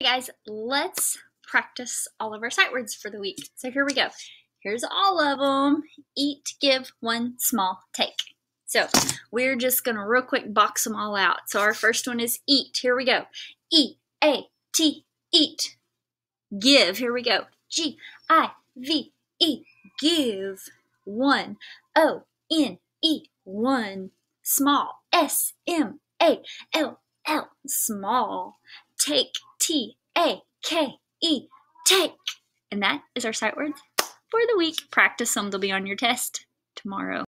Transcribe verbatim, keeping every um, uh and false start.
Hey guys, let's practice all of our sight words for the week. So here we go. Here's all of them. Eat, give, one, small, take. So we're just going to real quick box them all out. So our first one is eat. Here we go. E A T, eat. Give. Here we go. G I V E, give. One. O N E, one. Small. S M A L L, small. Take. T A K E, take. And that is our sight words for the week. Practice them. They'll be on your test tomorrow.